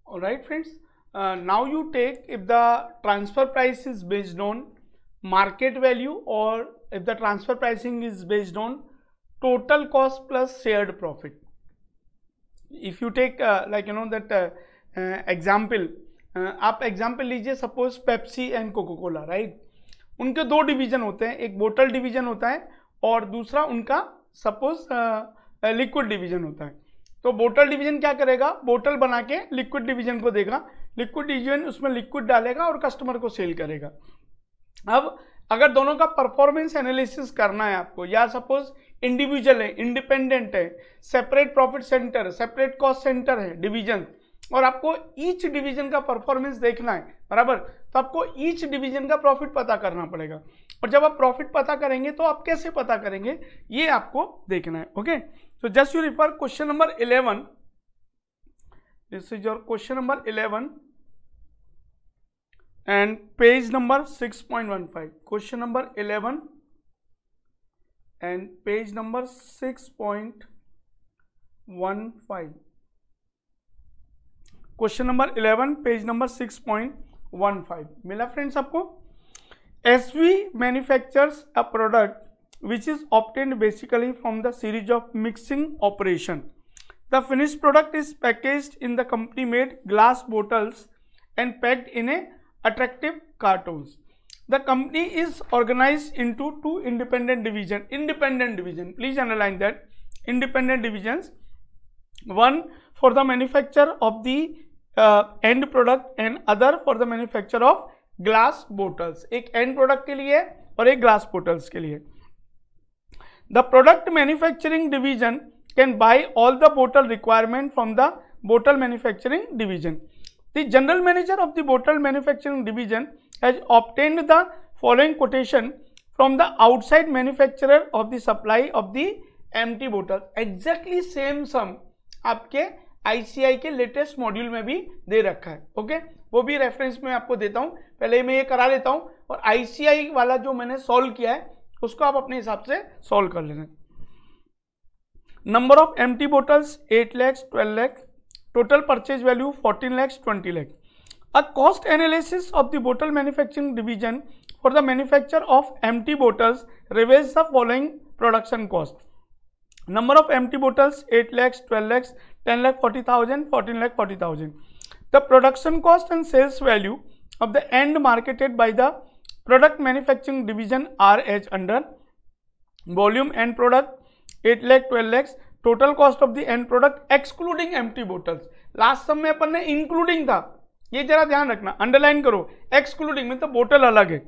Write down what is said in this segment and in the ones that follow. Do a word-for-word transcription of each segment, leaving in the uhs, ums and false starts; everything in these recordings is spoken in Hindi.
All right, friends. Uh, now you take if the transfer price is based on market value or if the transfer pricing is based on total cost plus shared profit. If you take uh, like you know that uh, uh, example, uh, आप एग्जाम्पल लीजिए suppose Pepsi and Coca Cola, right. उनके दो डिवीजन होते हैं, एक बोतल डिवीजन होता है और दूसरा उनका सपोज लिक्विड डिवीजन होता है. तो बोतल डिवीजन क्या करेगा, बोतल बना के लिक्विड डिवीजन को देगा, लिक्विड डिवीजन उसमें लिक्विड डालेगा और कस्टमर को सेल करेगा. अब अगर दोनों का परफॉर्मेंस एनालिसिस करना है आपको, या सपोज इंडिविजुअल है, इंडिपेंडेंट है, separate profit centre, separate cost centre है डिवीजन, और आपको ईच डिवीजन का परफॉर्मेंस देखना है, बराबर, तो आपको ईच डिवीजन का प्रॉफिट पता करना पड़ेगा. और जब आप प्रॉफिट पता करेंगे तो आप कैसे पता करेंगे ये आपको देखना है. Okay, so just you refer question number eleven. This is your question number eleven and page number six point one five. Question number eleven and page number six point one five. Question number eleven, page number six point one five. मिला फ्रेंड्स आपको? S V manufactures a product which is obtained basically from the series of mixing operation. The finished product is packaged in the company made glass bottles and packed in a attractive cartons. The company is organized into two independent division. Independent division, please underline that. Independent divisions. One for the manufacture of the uh, end product and other for the manufacture of glass bottles. एक end product के लिए और एक glass bottles के लिए. The product manufacturing division can buy all the bottle requirement from the bottle manufacturing division. The general manager of the bottle manufacturing division has obtained the following quotation from the outside manufacturer of the supply of the empty bottle. Exactly same sum आपके I C I के लेटेस्ट मॉड्यूल में भी दे रखा है. ओके, वो भी रेफरेंस में आपको देता हूँ. पहले मैं ये करा लेता हूँ और I C I वाला जो मैंने सॉल्व किया है उसको आप अपने हिसाब से सॉल्व कर लेना. Number of empty bottles eight lakhs, twelve lakhs, total purchase value fourteen lakhs, twenty lakhs. A cost analysis of the bottle manufacturing division for the manufacture of empty bottles reveals the following production cost. Number of empty bottles eight lakhs, twelve lakhs, ten lakh forty thousand, fourteen lakh forty thousand. The production cost and sales value of the end marketed by the product manufacturing division are as under. Volume end product eight lakh, twelve lakhs. Total cost of the end product excluding empty bottles. Last समय अपन ने including था, ये जरा ध्यान रखना, अंडरलाइन करो. excluding में तो बोतल अलग है.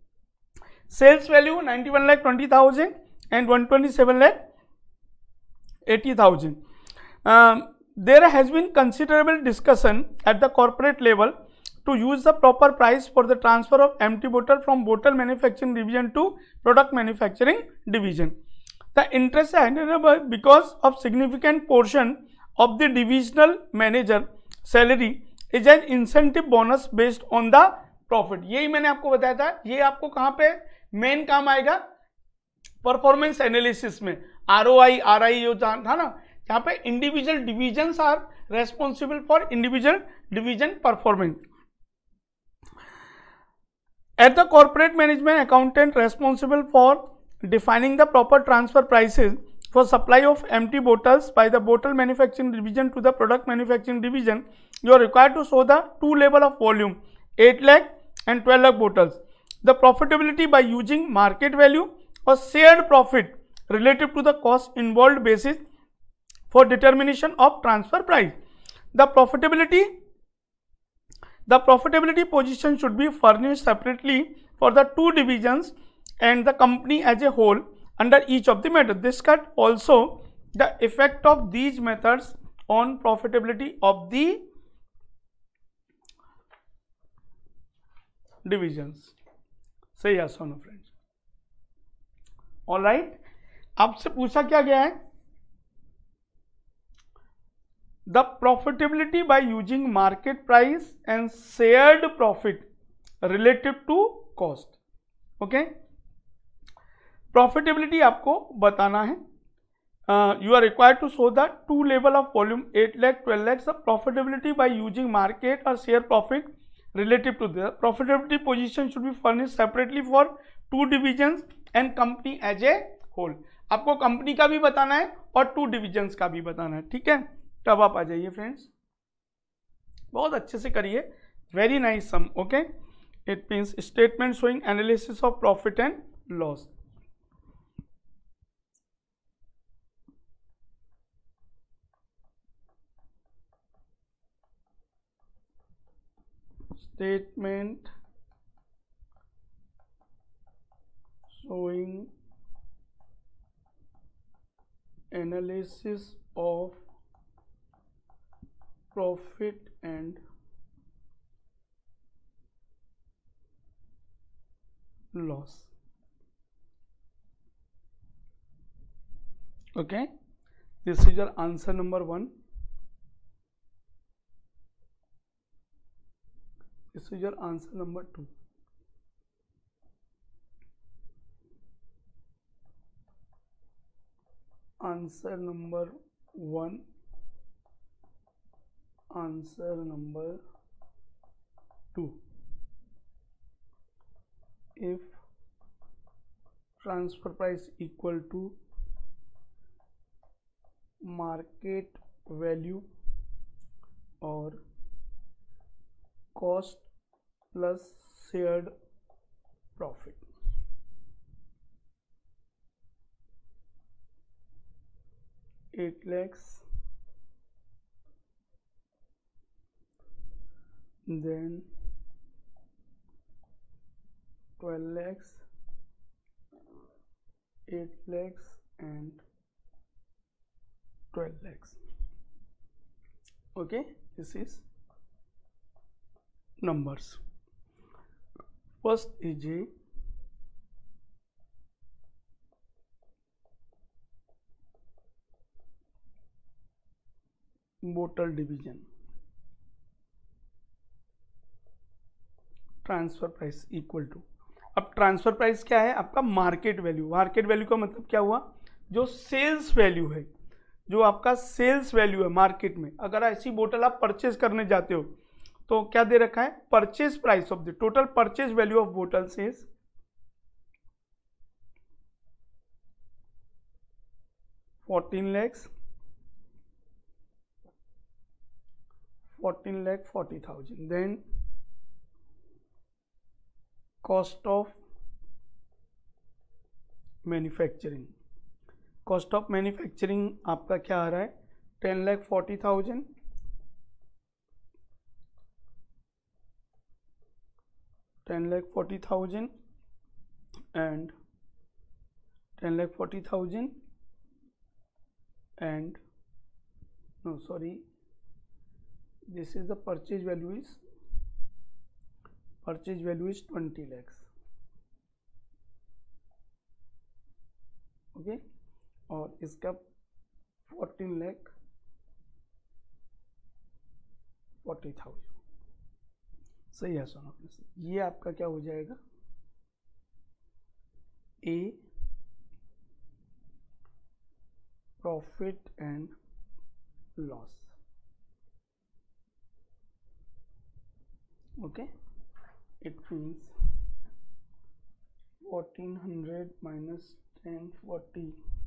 Sales value ninety-one lakh twenty thousand and one twenty-seven lakh eighty thousand. Um, there has been considerable discussion at the corporate level to use the proper price for the transfer of empty bottle from bottle manufacturing division to product manufacturing division. The interest is because of significant portion of the divisional manager salary is an incentive bonus based on the profit. यही मैंने आपको बताया था. ये आपको कहाँ पे मेन काम आएगा, परफॉर्मेंस एनालिसिस में. R O I, R I जो था ना, यहाँ पे individual divisions are responsible for individual division performance. At the corporate management accountant responsible for defining the proper transfer prices for supply of empty bottles by the bottle manufacturing division to the product manufacturing division. You are required to show the two level of volume eight lakh and twelve lakh bottles. The profitability by using market value or shared profit relative to the cost involved basis for determination of transfer price. The profitability the profitability position should be furnished separately for the two divisions and the company as a whole under each of the method. This cut also the effect of these methods on profitability of the divisions. Say yes or no, friends. All right. आपसे पूछा क्या गया है, the profitability by using market price and shared profit relative to cost. Okay, profitability आपको बताना है. uh, you are required to show the two level of volume, eight lakh, twelve lakhs of profitability by using market or share profit relative to the profitability position should be furnished separately for two divisions and company as a whole. आपको कंपनी का भी बताना है और टू डिविजन्स का भी बताना है, ठीक है. तब आप आ जाइए फ्रेंड्स, बहुत अच्छे से करिए. Very nice sum. Okay, it means statement showing analysis of profit and loss. Statement showing analysis of profit and loss. Okay, this is your answer number one. This is your answer number two. Answer number one. Answer number two. If transfer price equal to market value or cost plus shared profit. eight lakhs, then twelve lakhs, eight lakhs and twelve lakhs. Okay, this is numbers. First is a bottle division. Transfer price equal to, अब ट्रांसफर प्राइस क्या है आपका मार्केट वैल्यू. मार्केट वैल्यू का मतलब क्या हुआ, जो सेल्स वैल्यू है, जो आपका सेल्स वैल्यू है मार्केट में. अगर ऐसी बोतल आप परचेज करने जाते हो तो क्या दे रखा है, purchase price of the total purchase value of bottle is fourteen lakhs, fourteen lakh forty thousand. Then cost of manufacturing, cost of manufacturing आपका क्या आ रहा है, ten lakh forty thousand. Ten lakh forty thousand and ten lakh forty thousand and no sorry this is the purchase value is purchase value is twenty lakhs. Okay okay? और इसका फोर्टीन lakh forty thousand. सही है सोना. ये आपका क्या हो जाएगा, A profit and loss. Okay, it means fourteen hundred minus ten forty,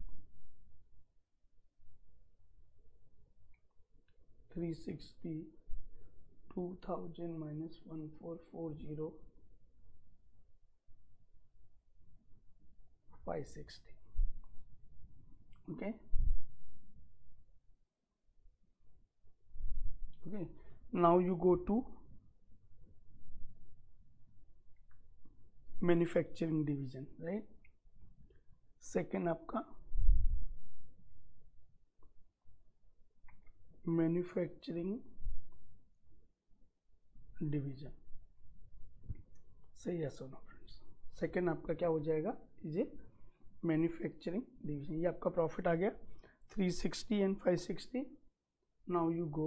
three sixty, two thousand minus one four four zero, five sixty. Okay. Okay. Now you go to manufacturing division, right. Second आपका मैन्युफैक्चरिंग डिवीजन. सही है सोना फ्रेंड्स. सेकेंड आपका क्या हो जाएगा, ये मैन्युफैक्चरिंग डिवीजन. ये आपका प्रॉफिट आ गया three sixty and five sixty. Now you go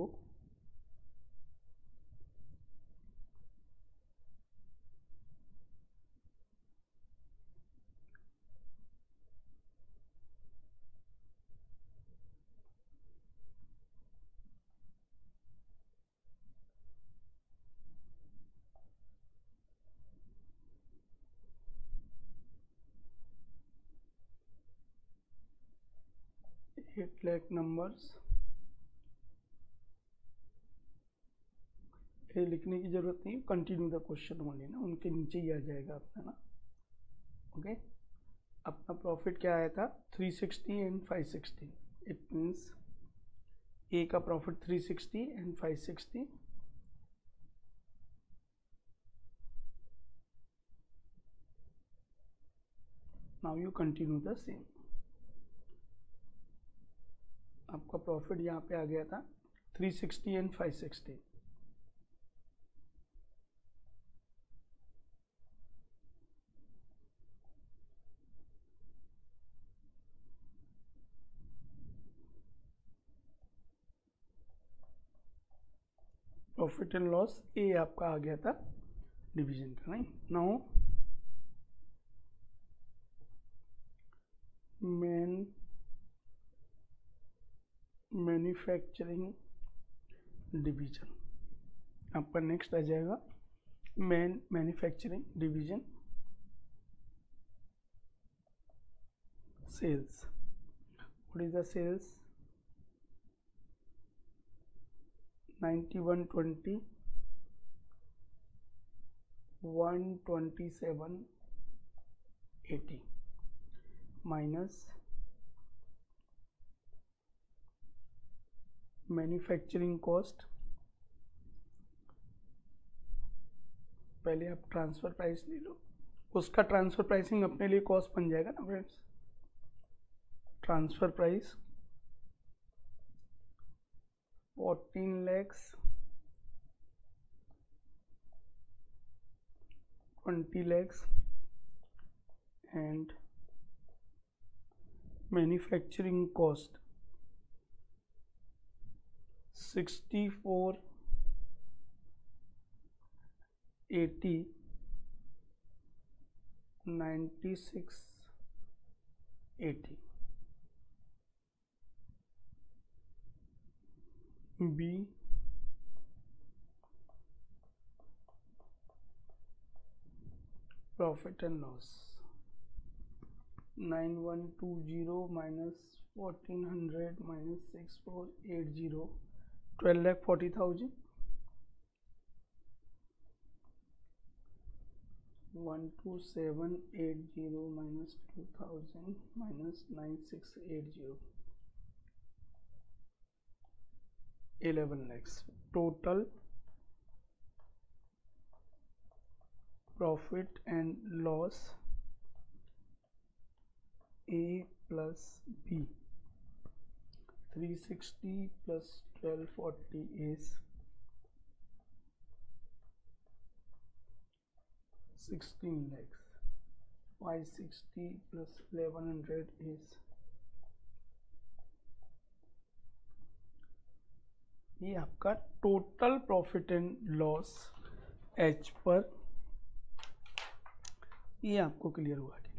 eight lakh numbers, ये लिखने की जरूरत नहीं, कंटिन्यू द क्वेश्चन ओनली ना, उनके नीचे ही आ जाएगा अपना ना। ओके, अपना प्रॉफिट क्या आया था three sixty and five sixty, it means A का profit three sixty and five sixty, now you continue the same. आपका प्रॉफिट यहाँ पे आ गया था three sixty and five sixty, profit and loss A आपका आ गया था डिवीजन का, नहीं। नाउ मैन मैन्युफैक्चरिंग डिवीजन आपका नेक्स्ट आ जाएगा, man manufacturing division sales. What is the sales? Ninety one twenty, one twenty seven eighty minus manufacturing cost, पहले आप ट्रांसफर प्राइस ले लो, उसका ट्रांसफर प्राइसिंग अपने लिए कॉस्ट बन जाएगा ना friends. Transfer price fourteen lakhs, twenty lakhs and manufacturing cost sixty four eighty ninety six eighty. B profit and loss nine one two zero minus fourteen hundred minus six four eight zero, twelve lakh forty thousand, one two seven eight zero minus two thousand minus nine six eight zero, eleven lakhs. Total profit and loss A plus B, three sixty plus twelve forty is sixteen lakhs, five sixty plus eleven hundred is, ये आपका टोटल प्रॉफिट एंड लॉस एच पर, ये आपको क्लियर हुआ कि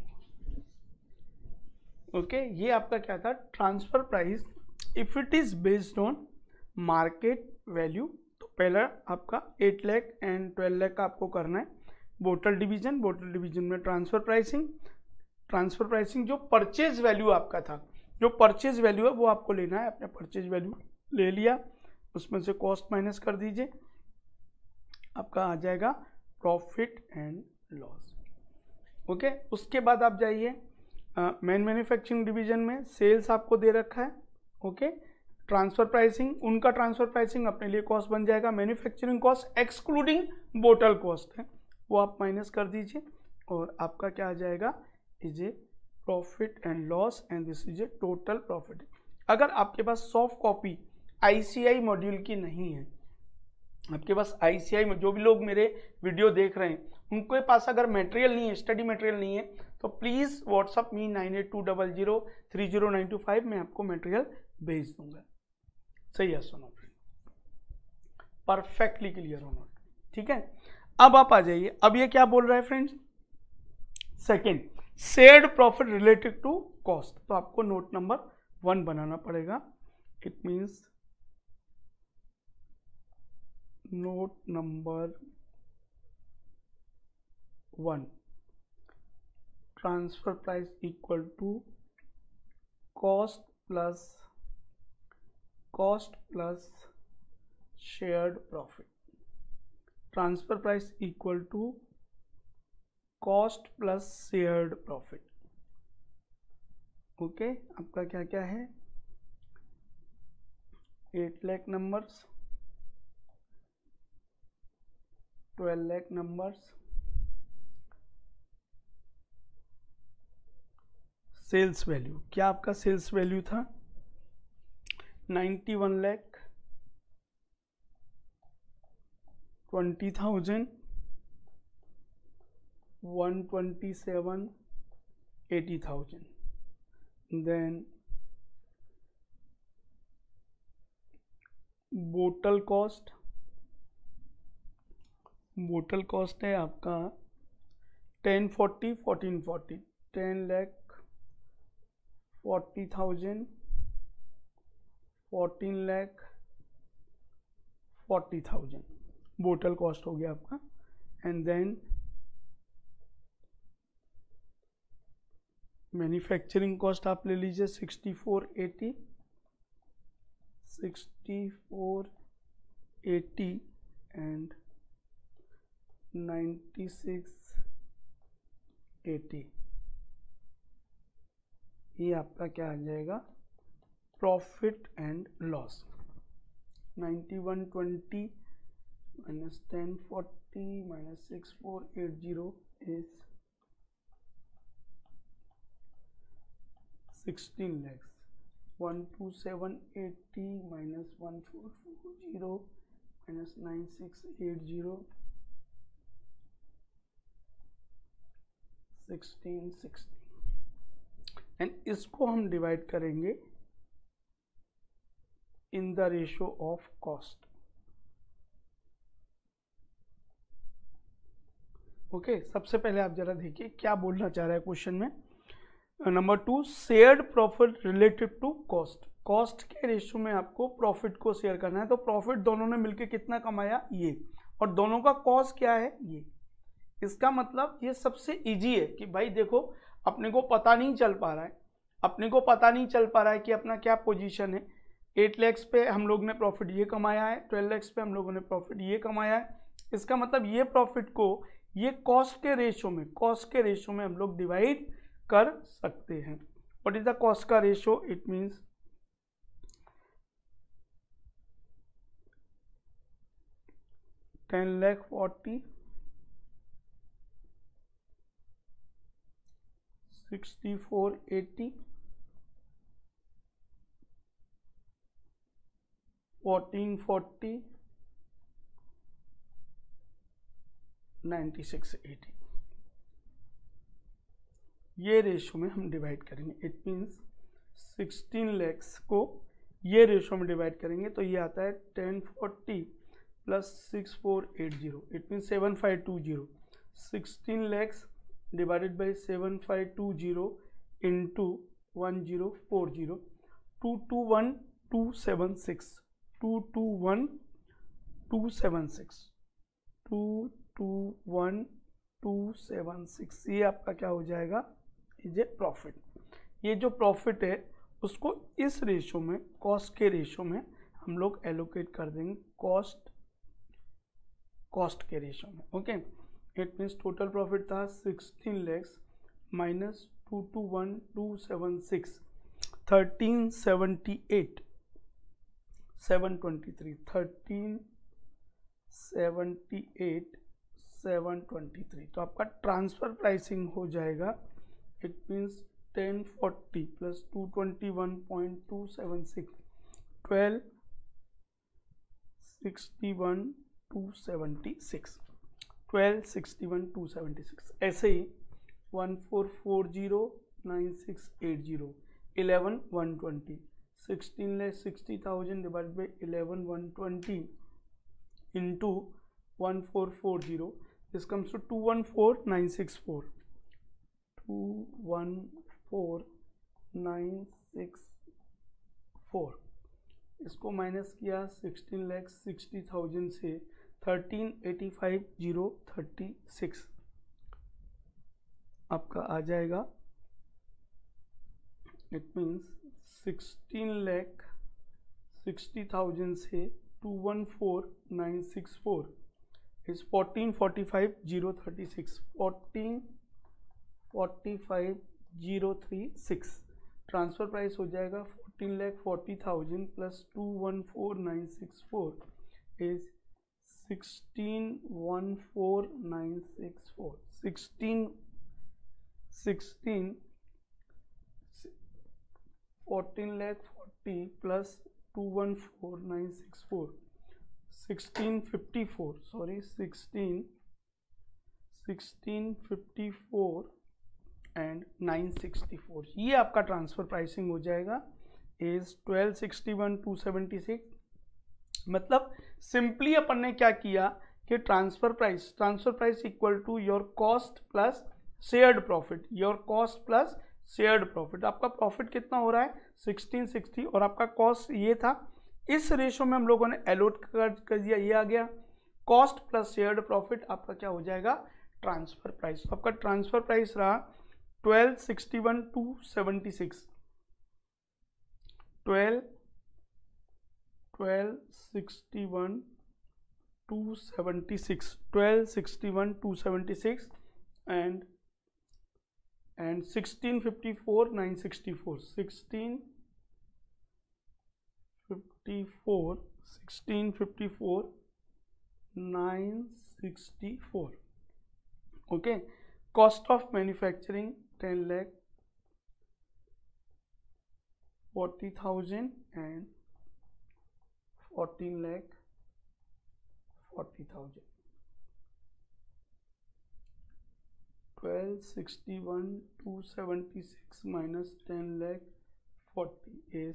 ओके। ये आपका क्या था transfer price if it is based on market value, तो पहला आपका eight lakh and twelve lakh का आपको करना है बोटल डिवीजन। बोटल डिवीजन में ट्रांसफर प्राइसिंग, ट्रांसफर प्राइसिंग जो परचेज वैल्यू आपका था, जो परचेज वैल्यू है वो आपको लेना है, आपने परचेज वैल्यू ले लिया, उसमें से कॉस्ट माइनस कर दीजिए, आपका आ जाएगा प्रॉफिट एंड लॉस। ओके, उसके बाद आप जाइए मैन मैन्युफैक्चरिंग डिवीजन में सेल्स आपको दे रखा है। ओके, ट्रांसफर प्राइसिंग, उनका ट्रांसफर प्राइसिंग अपने लिए कॉस्ट बन जाएगा, manufacturing cost excluding bottle cost है वो आप माइनस कर दीजिए, और आपका क्या आ जाएगा is A profit and loss and this is a total profit. अगर आपके पास सॉफ्ट कॉपी आईसीआई मॉड्यूल की नहीं है, आपके पास आईसीआई में जो भी लोग मेरे वीडियो देख रहे हैं उनके पास अगर मटेरियल नहीं है, स्टडी मटेरियल नहीं है, तो please WhatsApp me nine eight two double zero three zero nine two five, मैं आपको मटेरियल भेज दूंगा। सही है, सुनो परफेक्टली क्लियर होना, ठीक है। अब आप आ जाइए, अब ये क्या बोल रहा है friends, second shared profit related to cost, तो आपको नोट नंबर वन बनाना पड़ेगा। It means note number one, transfer price equal to cost plus cost plus shared profit, transfer price equal to cost plus shared profit. Okay, आपका क्या क्या है, eight lakh numbers, twelve lakh numbers, sales value, क्या आपका सेल्स वैल्यू था ninety one lakh twenty thousand one twenty seven eighty thousand. Then bottle cost, bottle cost है आपका ten forty fourteen forty, ten lakh forty thousand fourteen lakh forty thousand bottle cost हो गया आपका। एंड देन मैन्युफैक्चरिंग कॉस्ट आप ले लीजिए sixty four eighty, sixty four eighty and ninety six eighty, ये आपका क्या आ जाएगा, profit and loss. Ninety one twenty minus ten forty minus six four eight zero is sixteen lakhs, one two seven eighty minus one four four zero minus nine six eight zero, sixteen sixteen. And इसको हम डिवाइड करेंगे in the ratio of cost. Okay, सबसे पहले आप जरा देखिए क्या बोलना चाह रहा है क्वेश्चन में। Number two, shared profit related to cost, cost के रेशियो में आपको प्रॉफिट को शेयर करना है। तो प्रॉफिट दोनों ने मिलकर कितना कमाया, ये, और दोनों का कॉस्ट क्या है, ये। इसका मतलब ये सबसे इजी है कि भाई देखो अपने को पता नहीं चल पा रहा है, अपने को पता नहीं चल पा रहा है कि अपना क्या पोजीशन है। एट लैक्स पे हम लोग ने प्रॉफिट ये कमाया है, ट्वेल्व लैक्स पे हम लोगों ने प्रॉफिट ये कमाया है। इसका मतलब ये प्रॉफिट को ये कॉस्ट के रेशियो में, कॉस्ट के रेशियो में हम लोग डिवाइड कर सकते हैं। व्हाट इज द कॉस्ट का ratio, it means ten lakh forty, sixty four eighty, fourteen forty, ninety six eighty, ये रेशो में हम डिवाइड करेंगे। इट मीन्स सिक्सटीन लैक्स को ये रेशो में डिवाइड करेंगे तो ये आता है ten forty plus six four eight zero, it means seven five two zero. Sixteen lakhs divided by seven five two zero into one zero four zero, two two one two seven six, two two one two seven six, two two one two seven six, ये आपका क्या हो जाएगा, ये प्रॉफिट। ये जो प्रॉफिट है उसको इस रेशो में, कॉस्ट के रेशो में हम लोग एलोकेट कर देंगे, कॉस्ट कॉस्ट के रेशो में। Okay, it means total profit था sixteen lakhs minus two two one two seven six, thirteen seventy eight seven twenty three, thirteen seventy eight seven twenty three. तो आपका ट्रांसफर प्राइसिंग हो जाएगा, it means ten forty plus two twenty one point two seven six, twelve sixty one two seventy six, twelve sixty one two seventy six. ऐसे ही one four four zero nine six eight zero, eleven one twenty, sixteen lakh sixty thousand divide by eleven one twenty into one four four zero, this comes to two one four nine six four, two one four nine six four. इसको माइनस किया सिक्सटीन लैख सिक्सटी थाउजेंड से thirteen eighty five zero thirty six, आपका आ जाएगा, it means sixteen lakh sixty thousand से two one four nine six four is fourteen forty five zero thirty six fourteen forty five zero three six transfer price हो जाएगा fourteen lakh forty thousand plus two one four nine six four is sixteen one four nine six four sixteen sixteen fourteen lakh forty plus two one four nine six four sixteen fifty four sorry sixteen sixteen fifty four and nine sixty four ये आपका ट्रांसफर प्राइसिंग हो जाएगा is twelve sixty one two seventy six. मतलब सिंपली अपन ने क्या किया कि transfer price transfer price equal to your cost plus shared profit your cost plus shared profit. आपका प्रॉफिट कितना हो रहा है सिक्सटीन सिक्सटी और आपका कॉस्ट ये था, इस रेशो में हम लोगों ने एलोट कर, कर दिया, ये आ गया कॉस्ट प्लस शेयर्ड प्रॉफिट आपका क्या हो जाएगा ट्रांसफर प्राइस। तो आपका ट्रांसफर प्राइस रहा twelve sixty one two seventy six twelve twelve sixty one two seventy six twelve sixty one two seventy six and and sixteen fifty-four nine sixty-four sixteen fifty-four sixteen fifty-four nine sixty-four okay cost of manufacturing ten lakh forty thousand and fourteen lakh forty thousand twelve sixty one two seventy six minus ten lakh forty is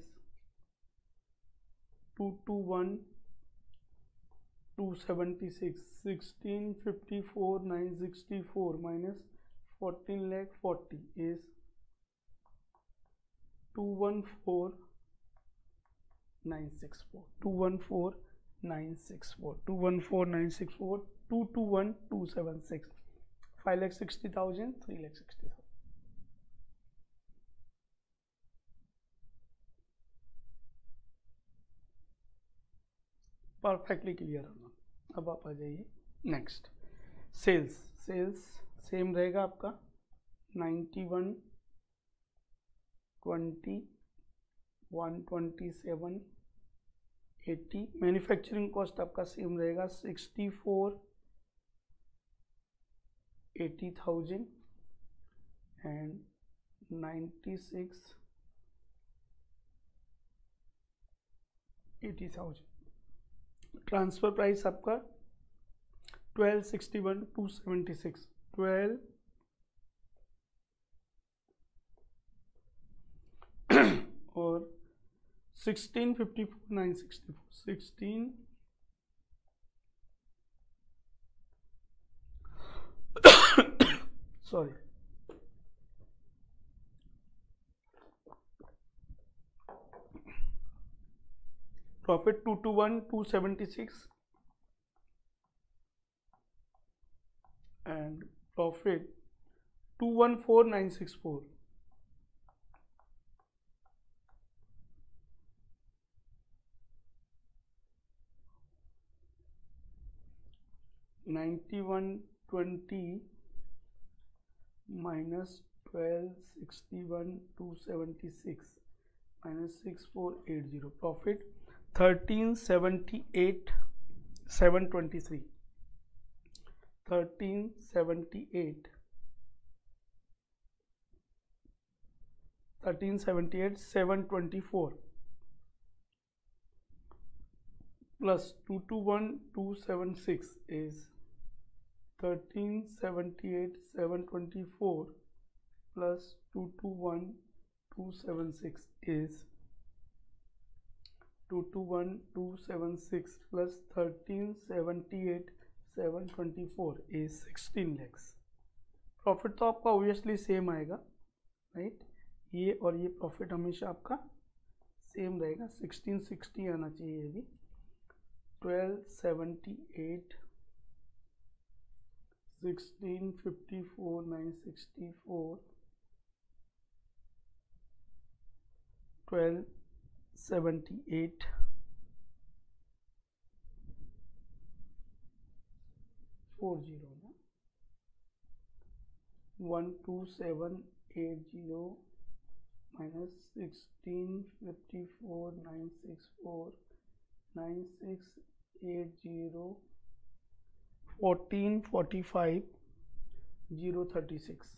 two two one two seventy six sixteen fifty four nine sixty four minus fourteen lakh forty is two one four nine six four two one four nine six four two one four nine six four two two one two seven six five lakh sixty thousand three lakh sixty thousand perfectly clear होना। अब आप आ जाइए नेक्स्ट सेल्स सेल्स सेम रहेगा आपका ninety one twenty one twenty seven eighty manufacturing cost आपका सेम रहेगा sixty four eighty thousand and ninety-six eighty thousand transfer price आपका twelve sixty-one two seventy-six twelve और sixteen fifty-four nine sixty-four sixteen sorry profit two two one two seventy six and profit two one four nine six four ninety one twenty minus twelve sixty one two seventy six minus six four eight zero profit thirteen seventy eight seven twenty three thirteen seventy eight thirteen seventy eight seven twenty four plus two two one two seven six is thirteen seventy-eight seven twenty-four plus two two one two seven six is two two one two seven six plus thirteen seventy-eight seven twenty-four is sixteen lakhs। प्रॉफिट तो आपका ऑब्वियसली सेम आएगा राइट, ये और ये प्रॉफिट हमेशा आपका सेम रहेगा, सिक्सटीन सिक्सटी आना चाहिए ये भी। Twelve seventy eight sixteen fifty four nine sixty four twelve seventy eight four zero ना one two seven eight zero minus sixteen fifty four nine six four nine six eight zero fourteen forty five zero thirty six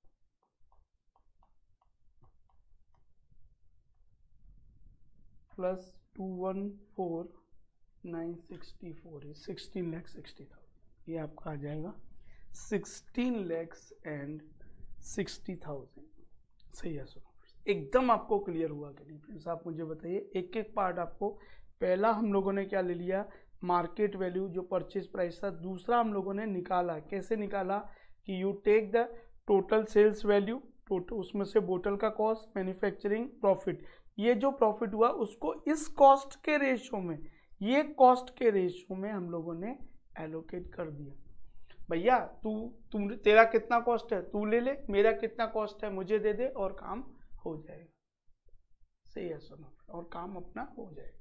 plus two one four nine sixty four है सिक्सटीन लैख सिक्सटी थाउजेंड, ये आपका आ जाएगा sixteen lakhs and sixty thousand. सही है सुनो, एकदम आपको क्लियर हुआ कि नहीं फ्रेंड्स? आप मुझे बताइए एक एक पार्ट आपको। पहला हम लोगों ने क्या ले लिया, मार्केट वैल्यू जो परचेज प्राइस था। दूसरा हम लोगों ने निकाला, कैसे निकाला कि you take the total sales value, total उसमें से बोतल का कॉस्ट, मैन्युफैक्चरिंग प्रॉफिट, ये जो प्रॉफिट हुआ उसको इस कॉस्ट के रेशो में, ये कॉस्ट के रेशो में हम लोगों ने एलोकेट कर दिया। भैया तू तुम तेरा कितना कॉस्ट है तू ले ले, मेरा कितना कॉस्ट है मुझे दे दे और काम हो जाएगा। सही है सुनो, और काम अपना हो जाएगा।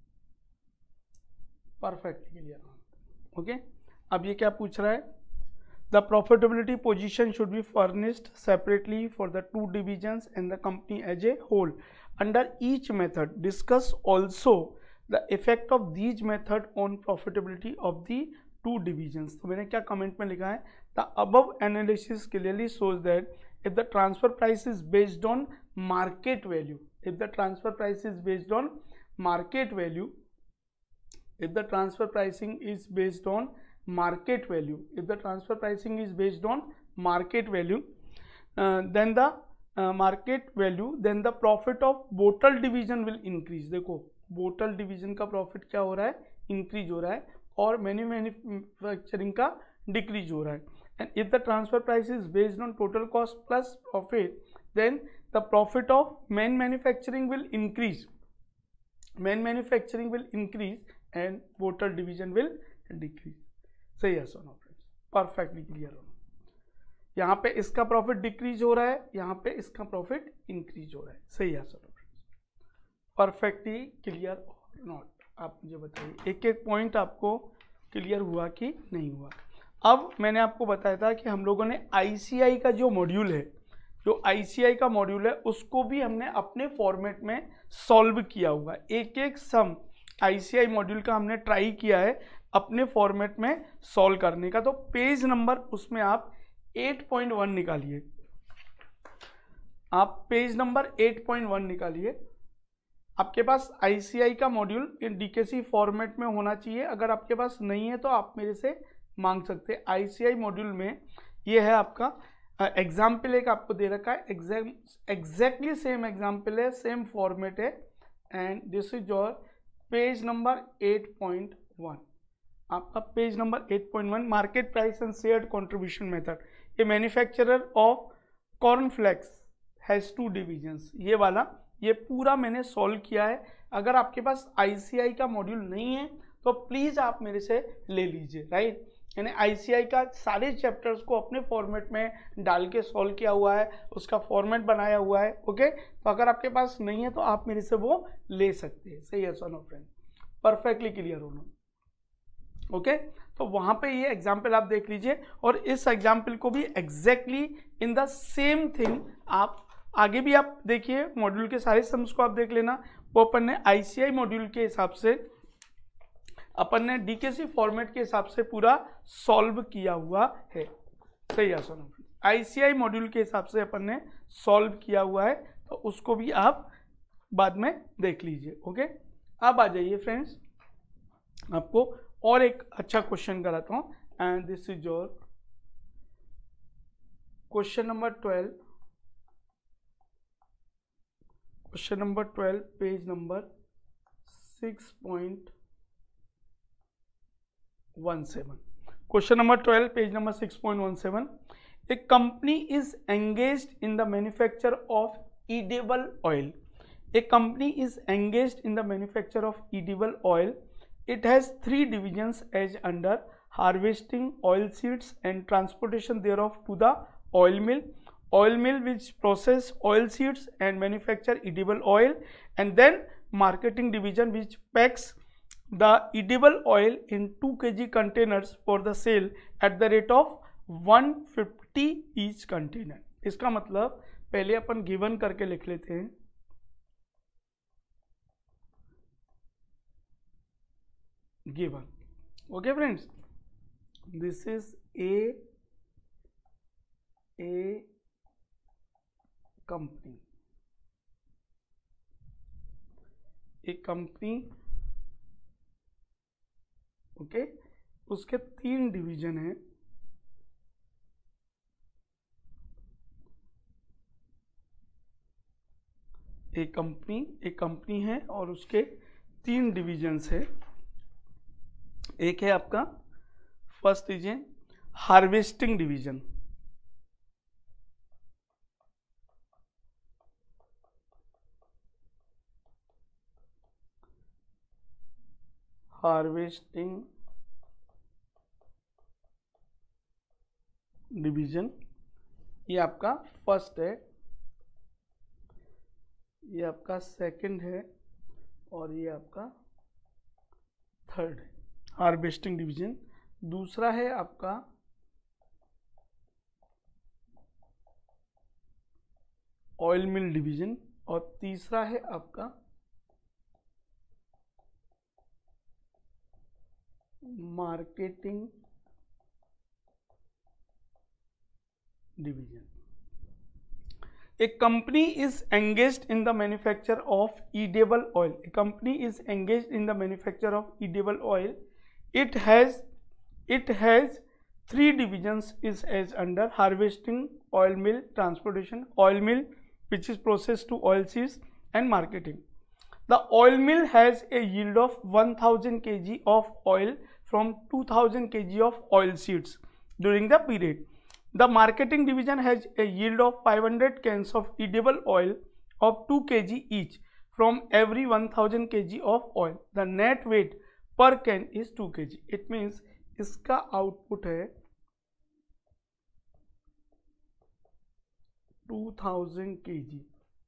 Perfect clear. ओके, अब ये क्या पूछ रहा है, the profitability position should be furnished separately for the two divisions and the company as a whole under each method. Discuss also the effect of these method on profitability of the two divisions. तो मैंने क्या कमेंट में लिखा है, the above analysis clearly shows that if the transfer price is based on market value, if the transfer price is based on market value, if the transfer pricing is based on market value, if the transfer pricing is based on market value, uh, then the uh, market value, then the profit of bottle division will increase। देखो bottle division का profit क्या हो रहा है, increase हो रहा है, और मैन्युफैक्चरिंग का decrease हो रहा है। And if the transfer price is based on total cost plus profit, then the profit of main manufacturing will increase, main manufacturing will increase and bottle division will decrease। सही है सुनो फ्रेंड्स, परफेक्टली क्लियर हो। यहाँ पे इसका प्रॉफिट डिक्रीज हो रहा है, यहाँ पे इसका प्रॉफिट इंक्रीज हो रहा है। सही है सुनो फ्रेंड्स, परफेक्टली क्लियर और नॉट? आप मुझे बताइए एक एक पॉइंट आपको क्लियर हुआ कि नहीं हुआ। अब मैंने आपको बताया था कि हम लोगों ने आईसीआई का जो मॉड्यूल है, जो आईसीआई का मॉड्यूल है उसको भी हमने अपने फॉर्मेट में सॉल्व किया हुआ है। एक एक सम आईसीआई मॉड्यूल का हमने ट्राई किया है अपने फॉर्मेट में सॉल्व करने का। तो पेज नंबर उसमें आप एट पॉइंट वन निकालिए, आप page number eight point one निकालिए। आपके पास आईसीआई का मॉड्यूल इन डीकेसी फॉर्मेट में होना चाहिए, अगर आपके पास नहीं है तो आप मेरे से मांग सकते हैं। आईसीआई मॉड्यूल में ये है आपका एग्जाम्पल, एक आपको दे रखा है, एग्जैक्ट एग्जैक्टली सेम एग्जाम्पल है, सेम फॉर्मेट है, and this is your page number eight point one. आपका page number eight point one, market price and shared contribution method. ये manufacturer of cornflakes has two divisions, ये वाला ये पूरा मैंने सॉल्व किया है। अगर आपके पास आईसीआई का मॉड्यूल नहीं है तो प्लीज आप मेरे से ले लीजिए, राइट। यानी आईसीआई का सारे चैप्टर्स को अपने फॉर्मेट में डाल के सॉल्व किया हुआ है, उसका फॉर्मेट बनाया हुआ है। ओके, तो अगर आपके पास नहीं है तो आप मेरे से वो ले सकते हैं। सही है सोनो फ्रेंड, परफेक्टली क्लियर होना। ओके, तो वहां पे ये एग्जाम्पल आप देख लीजिए, और इस एग्जाम्पल को भी exactly in the same thing आप आगे भी आप देखिए, मॉड्यूल के सारे सम्स को आप देख लेना। वो अपन ने आईसीआई मॉड्यूल के हिसाब से, अपन ने डीकेसी फॉर्मेट के हिसाब से पूरा सॉल्व किया हुआ है। सही है सुनो, आईसीआई मॉड्यूल के हिसाब से अपन ने सॉल्व किया हुआ है, तो उसको भी आप बाद में देख लीजिए। ओके, अब आ जाइए फ्रेंड्स, आपको और एक अच्छा क्वेश्चन कराता हूं, and this is your question number twelve. Question number twelve, page number six point one seven. Question number twelve, page number six point one seven. A company is engaged in the manufacture of edible oil. A company is engaged in the manufacture of edible oil. It has three divisions as under: harvesting oil seeds and transportation thereof to the oil mill, oil mill which process oil seeds and manufacture edible oil, and then marketing division which packs the edible oil in two kg containers for the sale at the rate of one fifty each container। इसका मतलब पहले अपन गिवन करके लिख लेते हैं, given. Okay friends, this is a a company, एक कंपनी, ओके okay? उसके तीन डिवीजन हैं, एक कंपनी एक कंपनी है और उसके तीन डिवीजन्स है। एक है आपका, फर्स्ट लीजिए, हार्वेस्टिंग डिवीजन, हार्वेस्टिंग डिवीजन, ये आपका फर्स्ट है, ये आपका सेकंड है और ये आपका थर्ड है, हार्वेस्टिंग डिवीजन। दूसरा है आपका ऑयल मिल डिवीजन और तीसरा है आपका marketing division. A company is engaged in the manufacture of edible oil. A company is engaged in the manufacture of edible oil. It has it has three divisions is as under harvesting, oil mill, transportation, oil mill which is processed to oil seeds, and marketing. The oil mill has a yield of one thousand kilograms of oil from two thousand kilograms of oil seeds during the period. The marketing division has a yield of five hundred cans of edible oil of two kilograms each from every one thousand kilograms of oil. The net weight per can is two kilograms. It means इसका आउटपुट है two thousand kilograms,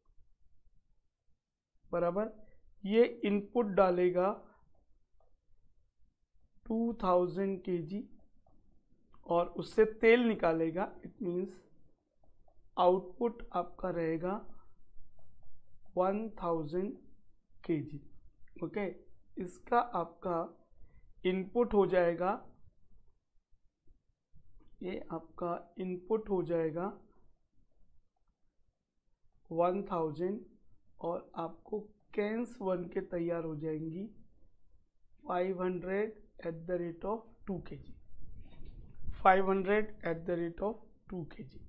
बराबर। ये इनपुट डालेगा two thousand kilograms और उससे तेल निकालेगा। इट मीन्स आउटपुट आपका रहेगा one thousand kilograms। ओके, इसका आपका इनपुट हो जाएगा, ये आपका इनपुट हो जाएगा one thousand और आपको कैंस वन के तैयार हो जाएंगी five hundred at the rate of two kilograms, five hundred at the rate of two kilograms।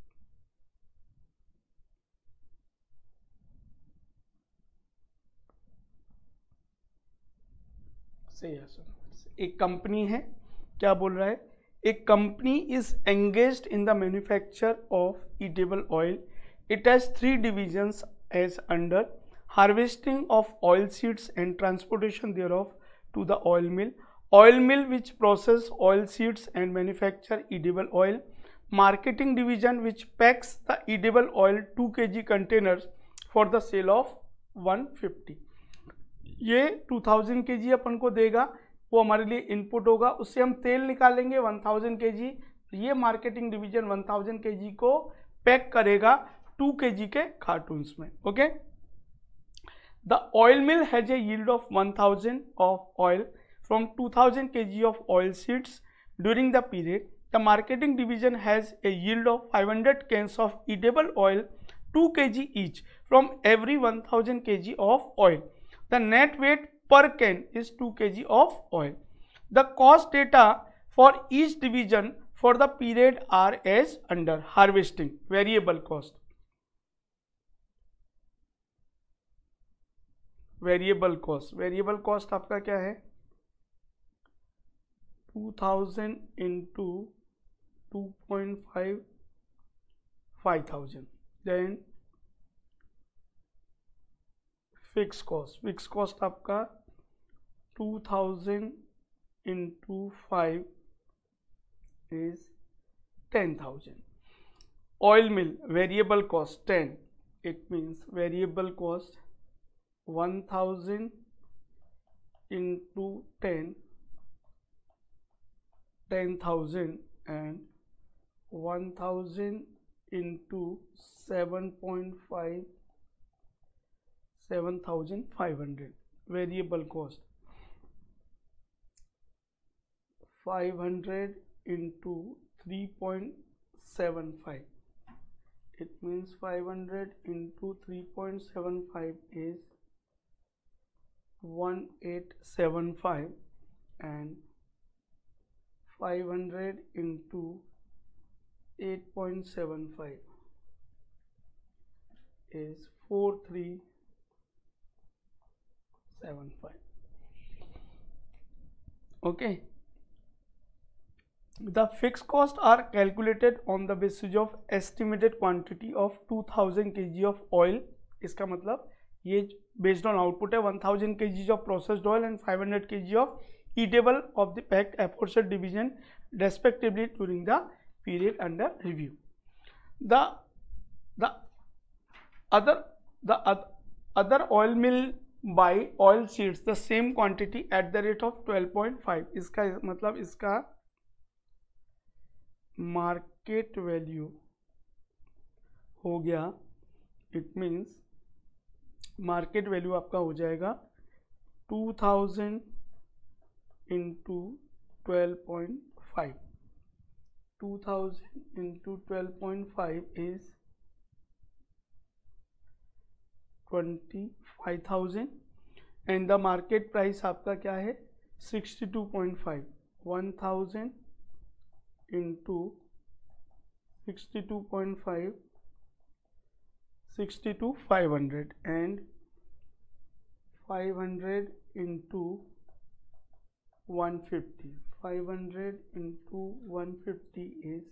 सही है सर। एक कंपनी है, क्या बोल रहा है, एक कंपनी is engaged in the manufacture of eatable oil. It has three divisions as under harvesting of oil seeds and transportation thereof to the oil mill, oil mill which process oil seeds and manufacture edible oil, marketing division which packs the edible oil two kilograms containers for the sale of one fifty। ये two thousand kilograms अपन को देगा, वो हमारे लिए इनपुट होगा, उससे हम तेल निकालेंगे one thousand kilograms। ये marketing division one thousand kilograms को पैक करेगा two kilograms के कार्टून्स में। Okay, the oil mill has a yield of one thousand of oil from two thousand kilograms of oil seeds during the period. The marketing division has a yield of five hundred cans of edible oil two kilograms each from every one thousand kilograms of oil. The net weight per can is two kilograms of oil. The cost data for each division for the period are as under harvesting, variable cost, variable cost, variable cost आपका क्या है, two thousand into two point five, five thousand. Then fixed cost, fixed cost आपका two thousand into five is ten thousand. Oil mill variable cost ten. It means variable cost one thousand into ten, ten thousand, and one thousand into seven point five, seven thousand five hundred. Variable cost five hundred into three point seven five. It means five hundred into three point seven five is one thousand eight hundred seventy-five, and five hundred into eight point seven five is four thousand three hundred seventy-five. Okay. The fixed costs are calculated on the basis of estimated quantity of two thousand kilograms of oil. इसका मतलब ये based on output है one thousand kilograms of processed oil and five hundred kilograms of eatable of the packed aforesaid division respectively during the period under review. The the other the other oil mill buy oil seeds the same quantity at the rate of twelve point five. इसका मतलब इसका मार्केट वैल्यू हो गया, इट मीन्स मार्केट वैल्यू आपका हो जाएगा two thousand into twelve point five. Two thousand into twelve point five is twenty five thousand and the market price आपका क्या है sixty two point five. One thousand into sixty-two point five, sixty-two five hundred, and five hundred into one fifty. five hundred into one fifty is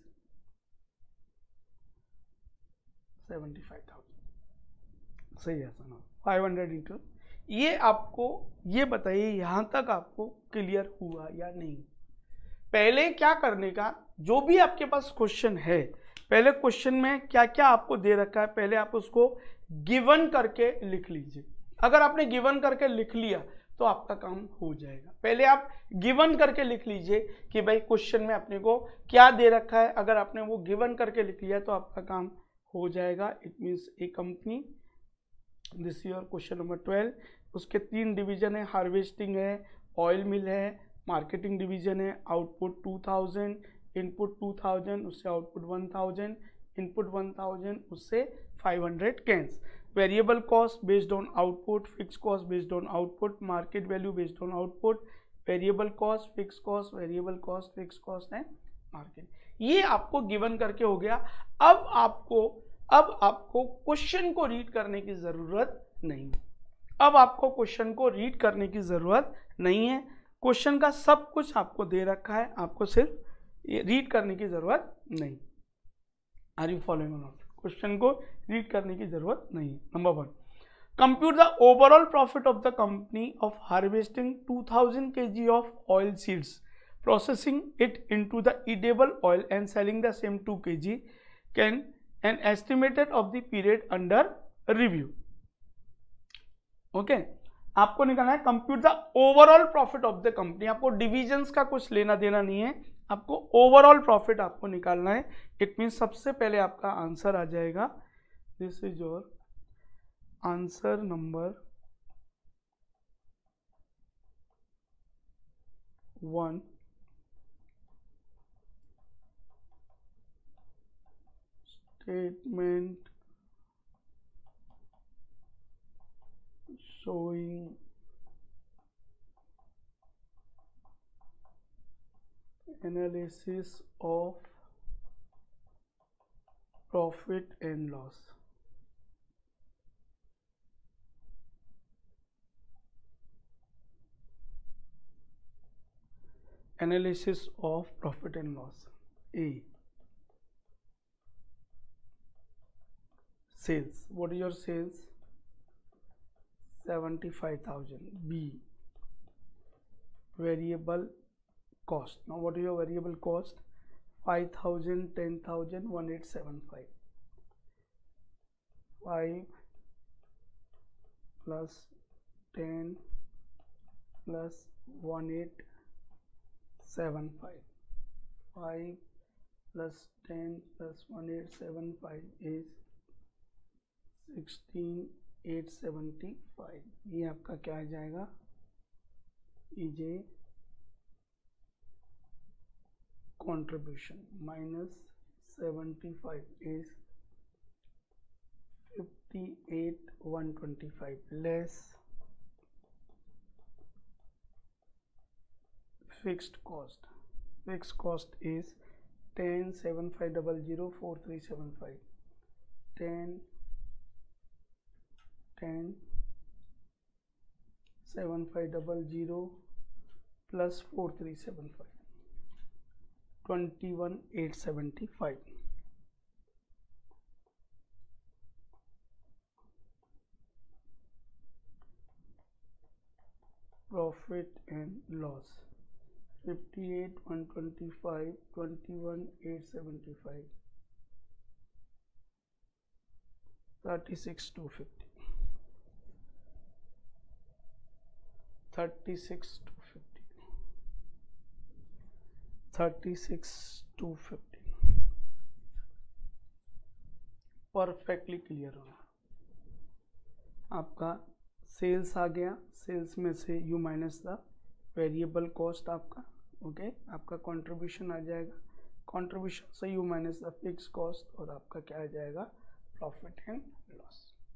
seventy-five thousand. सही है सर. five hundred into ये आपको ये बताइए यहां तक आपको क्लियर हुआ या नहीं. पहले क्या करने का, जो भी आपके पास क्वेश्चन है, पहले क्वेश्चन में क्या क्या आपको दे रखा है पहले आप उसको गिवन करके लिख लीजिए. अगर आपने गिवन करके लिख लिया तो आपका काम हो जाएगा. पहले आप गिवन करके लिख लीजिए कि भाई क्वेश्चन में अपने को क्या दे रखा है. अगर आपने वो गिवन करके लिख लिया तो आपका काम हो जाएगा. It means a company, this your question number twelve. उसके तीन डिवीजन है, हार्वेस्टिंग है, ऑयल मिल है, मार्केटिंग डिवीजन है. Output two thousand, input two thousand, उससे output one thousand, input one thousand, उससे five hundred cans. Variable cost based on output, fix cost based on output, market value based on output, variable cost, fix cost, variable cost, fix cost and market. ये आपको गिवन करके हो गया. अब आपको अब आपको क्वेश्चन को रीड करने की जरूरत नहीं है. अब आपको क्वेश्चन को रीड करने की जरूरत नहीं है. क्वेश्चन का सब कुछ आपको दे रखा है, आपको सिर्फ रीड करने की जरूरत नहीं. Are you following or not? Question को रीड करने की जरूरत नहीं है. Number one, compute the overall profit of the company of harvesting two thousand KG of oil seeds, processing it into the eatable oil and selling the same two KG, can and estimated of the period under review. Okay, आपको निकालना है compute the overall profit of the company. आपको डिविजन्स का कुछ लेना देना नहीं है, आपको ओवरऑल प्रॉफिट आपको निकालना है. इट मीन सबसे पहले आपका आंसर आ जाएगा, this is your answer number one. Statement showing analysis of profit and loss. Analysis of profit and loss. A. Sales. What is your sales? seventy-five thousand. B. Variable cost. Now what is your variable cost? five thousand, ten thousand, one eight seven five. five plus ten plus one eight seven five. five plus ten plus one eight seven five is sixteen eight seventy-five. ये आपका क्या आ जाएगा, इजे contribution minus seventy-five is fifty-eight one twenty-five less fixed cost. Fixed cost is ten seven five zero zero four three seven five. ten ten seven five zero zero plus four three seven five. twenty-one eight seventy-five. Profit and loss fifty-eight one twenty-five, twenty-one eight seventy-five, thirty-six two fifty, thirty-six two fifty, thirty-six two fifty. Perfectly clear होना। आपका सेल्स आ गया, सेल्स में से you minus the variable cost आपका, ओके okay? आपका कंट्रीब्यूशन आ जाएगा, कंट्रीब्यूशन से you minus the fix cost और आपका क्या आ जाएगा, profit and loss.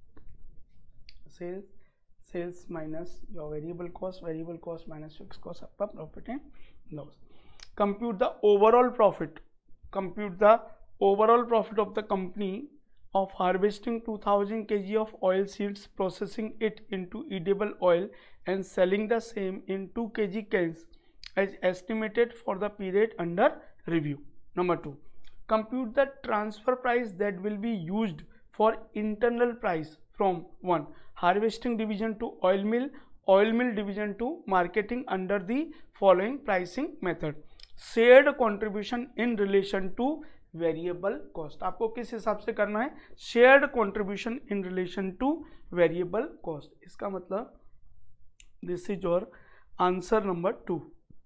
Sales sales minus your variable cost, variable cost minus fix cost, आपका profit and loss. Compute the overall profit, compute the overall profit of the company of harvesting two thousand kilograms of oil seeds, processing it into edible oil and selling the same in two kilogram cans as estimated for the period under review. Number two, compute the transfer price that will be used for internal price from one harvesting division to oil mill, oil mill division to marketing under the following pricing method. Shared contribution in relation to variable cost. आपको किस हिसाब से करना है, shared contribution in relation to variable cost. इसका मतलब this is your answer number two.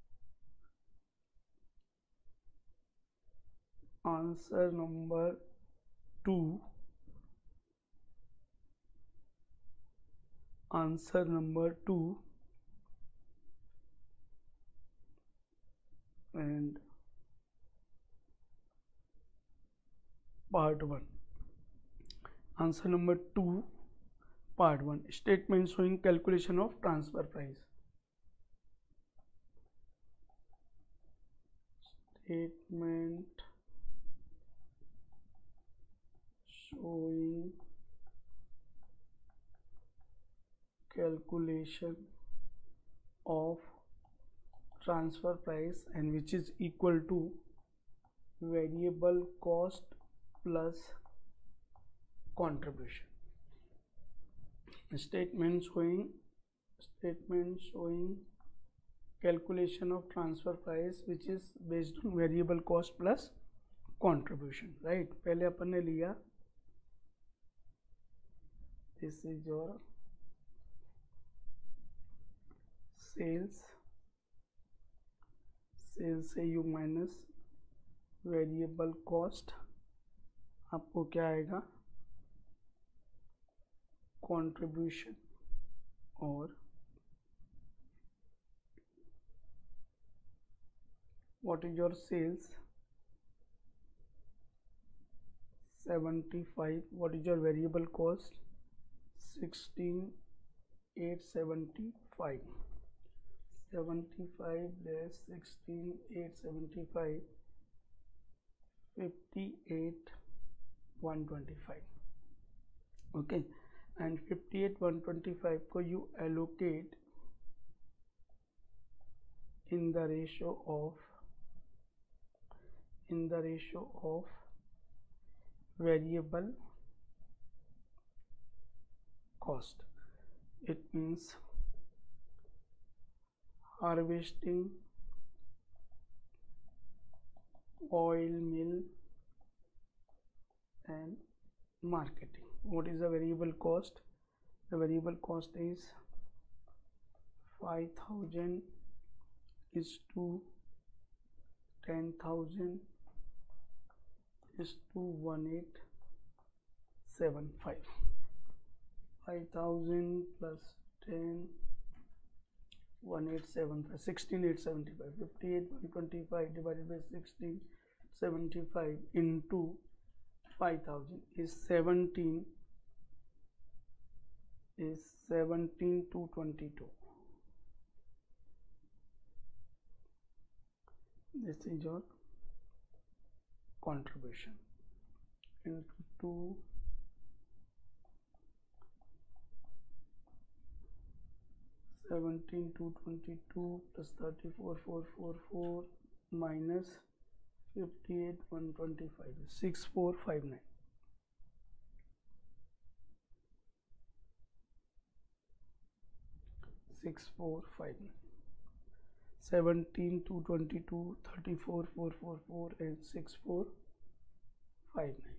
Answer number two, answer number two and part one. Answer number two, part one. Statement showing calculation of transfer price. Statement showing calculation of transfer price and which is equal to variable cost plus contribution. Statement showing statement showing calculation of transfer price which is based on variable cost plus contribution, right? पहले अपन ने लिया, this is your sales, sales से you minus variable cost, आपको क्या आएगा, कंट्रीब्यूशन, और what is your sales seventy five, what is your variable cost sixteen eight seventy five, seventy five less sixteen eight seventy five, fifty-eight one twenty-five. Okay, and fifty-eight one twenty-five को you allocate in the ratio of in the ratio of variable cost. It means harvesting, oil mill and marketing. What is the variable cost? The variable cost is five thousand is to ten thousand is to one eight seven five. five thousand plus ten, one eight seven five, sixteen eight seventy-five. fifty-eight one twenty-five divided by sixteen seventy-five into five thousand is seventeen is seventeen two twenty-two. This is your contribution into two seventeen two twenty-two plus thirty-four four forty-four minus fifty-eight one twenty-five, six four five nine. six four five nine. seventeen two twenty-two, thirty-four four forty-four and six four five nine.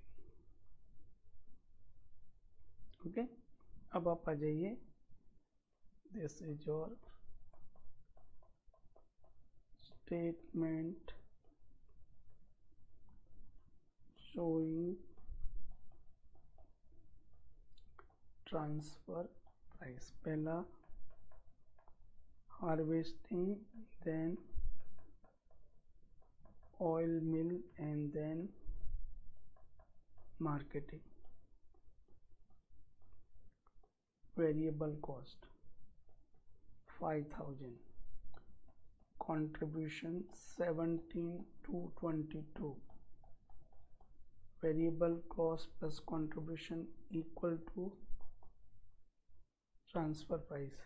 ओके, अब आप आ जाइए. This is your statement showing transfer price. पहला harvesting, then oil mill and then marketing. Variable cost five thousand, contribution seventeen two twenty-two, variable cost plus contribution equal to transfer price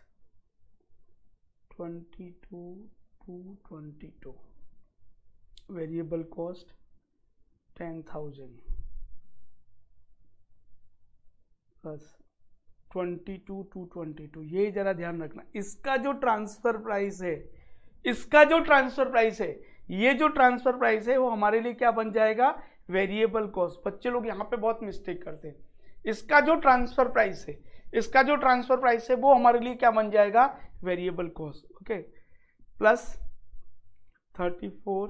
twenty-two two twenty-two, variable cost ten thousand plus twenty two two twenty two. ये जरा ध्यान रखना, इसका जो ट्रांसफर प्राइस है, इसका जो ट्रांसफर प्राइस है, ये जो ट्रांसफर प्राइस है वो हमारे लिए क्या बन जाएगा? Variable cost. बच्चे लोग यहाँ पे बहुत मिस्टेक करते हैं. इसका जो ट्रांसफर प्राइस है, इसका जो ट्रांसफर प्राइस है वो हमारे लिए क्या बन जाएगा? Variable cost. Okay, plus thirty four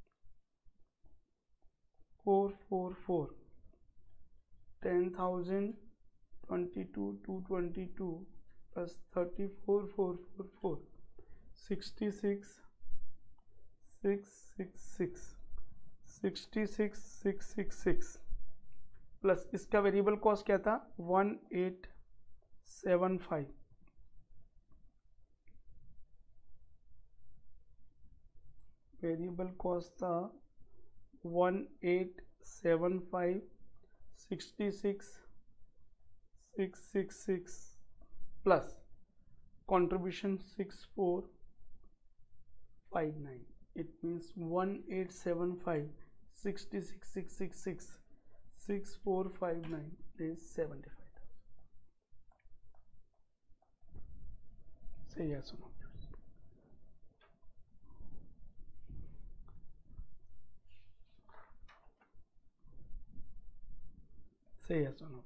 four four four, ten thousand twenty-two two twenty-two plus thirty-four four forty-four, sixty-six six sixty-six, sixty-six six sixty-six plus इसका वेरिएबल कॉस्ट क्या था? one eight seven five. Variable cost था one eight seven five, sixty-six six sixty-six plus contribution six four five nine. It means one eight seven five, sixty-six six sixty-six, six four five nine is seventy-five thousand. Say yes or no. Say yes or no.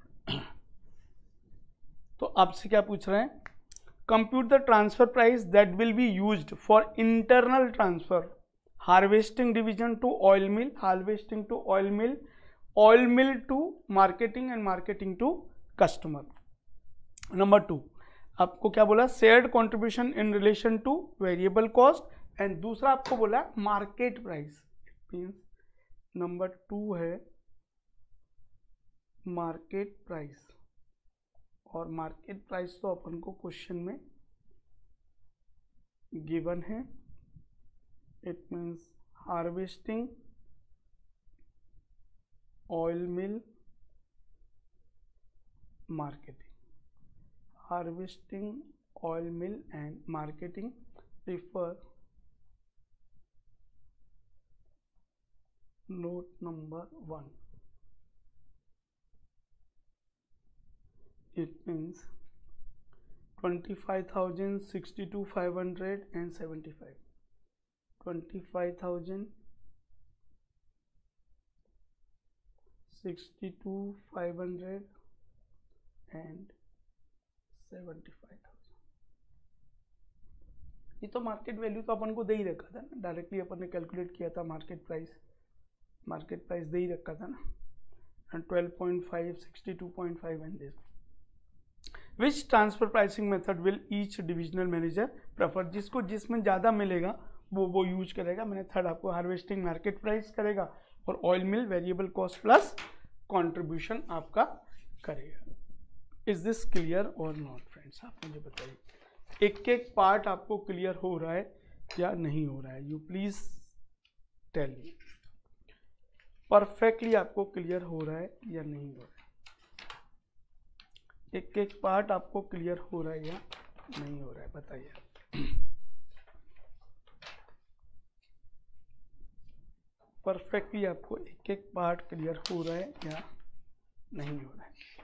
तो आपसे क्या पूछ रहे हैं? Compute the transfer price that will be used for internal transfer, harvesting division to oil mill, harvesting to oil mill, oil mill to marketing and marketing to customer. Number two, आपको क्या बोला? Shared contribution in relation to variable cost. And दूसरा आपको बोला market price. Means number two है मार्केट प्राइस, और मार्केट प्राइस तो अपन को क्वेश्चन में गिवन है. It means harvesting, oil mill, marketing. Harvesting, oil mill and marketing. Refer note number one. It means twenty-five thousand, sixty-two five hundred and seventy-five. twenty-five thousand, sixty-two five hundred and seventy-five thousand. ये तो मार्केट वैल्यू तो अपन को दे ही रखा था ना, डायरेक्टली अपन ने कैलकुलेट किया था मार्केट प्राइस, मार्केट प्राइस दे ही रखा था ना, twelve point five, sixty two point five and this. Which transfer pricing method will each divisional manager prefer, जिसको जिसमें ज़्यादा मिलेगा वो वो यूज करेगा। मैंने थर्ड आपको हार्वेस्टिंग मार्केट प्राइस करेगा और oil mill variable cost plus contribution आपका करेगा। इज दिस क्लियर और नॉट फ्रेंड्स, आप मुझे बताइए, एक एक पार्ट आपको क्लियर हो रहा है या नहीं हो रहा है, you please tell me. Perfectly आपको क्लियर हो रहा है या नहीं हो रहा है, एक एक पार्ट आपको क्लियर हो रहा है या नहीं हो रहा है, बताइए। परफेक्टली आपको एक एक पार्ट क्लियर हो रहा है या नहीं हो रहा है।